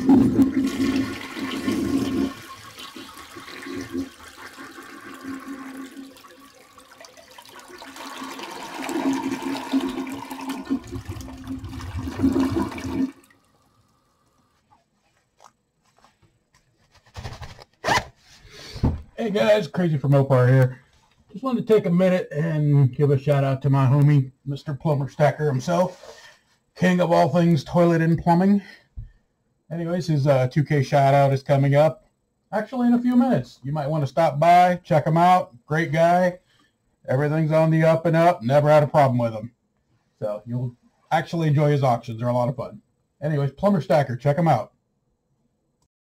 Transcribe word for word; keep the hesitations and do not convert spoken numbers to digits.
Hey guys, Crazy for Mopar here. Just wanted to take a minute and give a shout out to my homie, Mister Plumber Stacker himself, king of all things toilet and plumbing. Anyways, his uh, two K shout out is coming up actually in a few minutes. You might want to stop by, check him out. Great guy. Everything's on the up and up. Never had a problem with him. So you'll actually enjoy his auctions. They're a lot of fun. Anyways, Plumber Stacker, check him out.